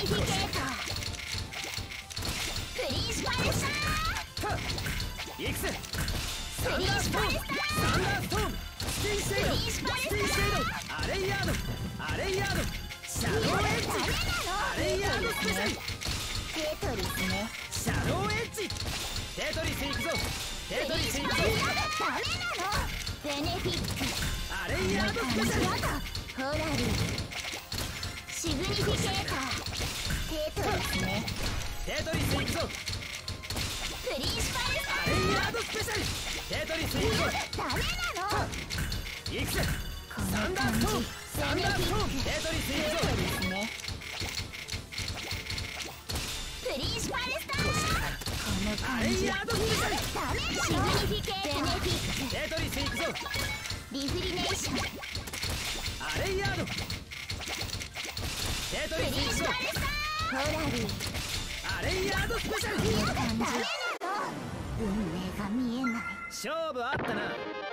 ニフィケータープリンシパルスターいくぜ。 プリンシパルスターサンダーストーン、スティンシェード、スティンシェード、アレイヤード、アレイヤード、シャドウエッジ、アレイヤードスペシャル、 テトリスね。 シャドウエッジ、テトリス行くぞ、テトリス行くぞ、 ダメなの。ベネフィックアレイヤードスペシャル、 ホラリーシグニフィケーターテトリスね。 テトリス行くぞ、 プリンシパルスタアレイヤードスペシャル、テトリス行くぞ、 ーダメなの。 行くぜ。 このサンダー感じストーン、サンダーストーン、テトリス行くぞ、 ですね。プリンシパルスターこのア感じレイヤードスペシャル、 ダメなの。シグニフィケーターベネフィックテトリス行くぞ、 リフリネーションアレイヤード、テトリス行くぞ、 ホラリーアレイヤードスペシャル、 この感じ運命が見えない。 勝負あったな。